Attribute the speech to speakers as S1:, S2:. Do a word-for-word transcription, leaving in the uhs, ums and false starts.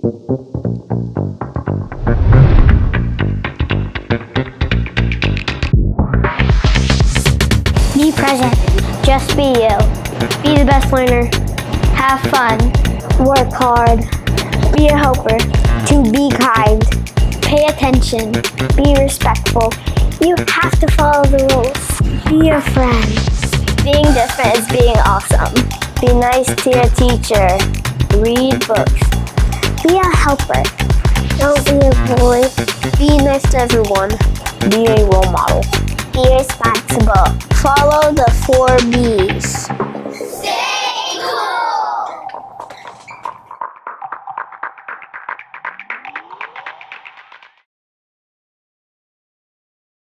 S1: Be present. Just be you. Be the best learner. Have fun. Work hard. Be a helper. To be kind. Pay attention. Be respectful. You have to follow the rules. Be a friend. Being different is being awesome. Be nice to your teacher. Read books. Be a helper. Don't be a bully. Be nice to everyone. Be a role model. Be responsible. Follow the four B's.